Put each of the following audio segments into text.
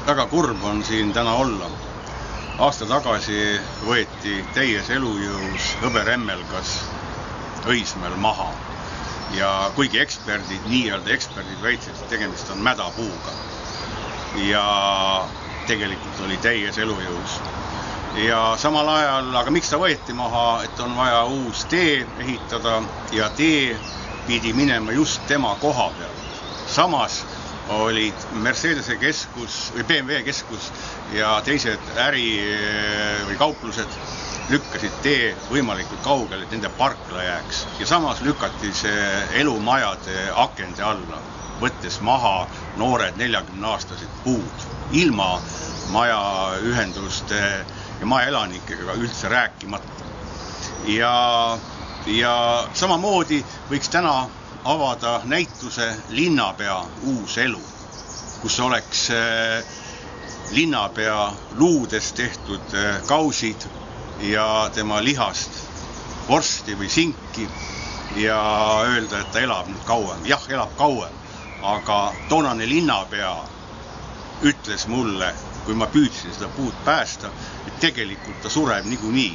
Väga kurb on siin täna olla. Aasta tagasi võeti täies elujõus hõberemmelgas Õismäel maha. Ja kuigi nii-öelda eksperdid väitsid, et tegemist on mädapuuga. Ja tegelikult oli täies elujõus. Ja samal ajal, aga miks ta võeti maha, et on vaja uus tee ehitada ja tee pidi minema just tema koha peal. Samas olid Mercedese keskus või BMW keskus ja teised äri- või kauplused lükkasid tee võimalikult kaugele, et nende parkla jääks. Ja samas lükati see elumajade akende alla, võttes maha noored 40-aastased puud, ilma majaühenduste ja majaelanikega üldse rääkimata. Ja samamoodi võiks täna avada näituse Linnapea uus elu, kus oleks linnapea luudest tehtud kausid ja tema lihast vorsti või sinki ja öelda, et ta elab nüüd kauem. Jah, elab kauem, aga toonane linnapea ütles mulle, kui ma püüdsin seda puud päästa, et tegelikult ta sureb niikuinii.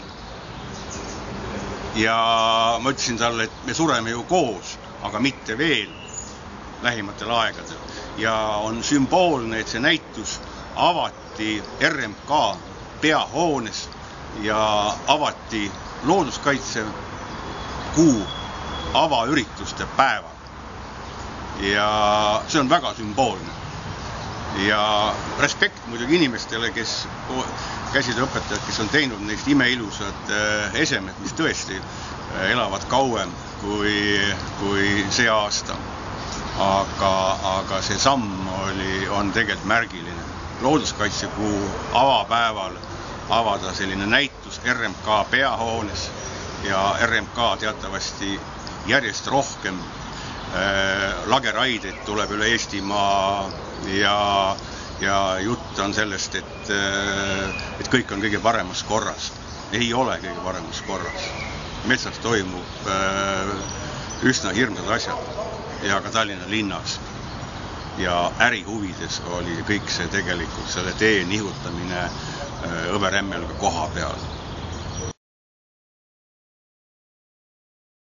Ja ma ütlesin talle, et me sureme ju koos, aga mitte veel lähimatel aegadel. Ja on sümboolne, et see näitus avati RMK peahoones ja avati looduskaitse kuu avaürituste päeval. Ja see on väga sümboolne. Ja respekt muidugi inimestele, kes käsitööõpetajad, kes on teinud neist imeilusad esemed, mis tõesti elavad kauem kui see aasta. Aga see samm on tegelikult märgiline. Looduskaitsekuu avapäeval avada selline näitus RMK peahoones ja RMK teatavasti järjest rohkem lageraideid tuleb üle Eestimaa ja jutt on sellest, et kõik on kõige paremas korras. Ei ole kõige paremas korras. Metsas toimub üsna hirmsad asjad ja ka Tallinna linnas. Ja ärihuvides oli kõik see tegelikult selle tee nihutamine hõberemmelga koha peal.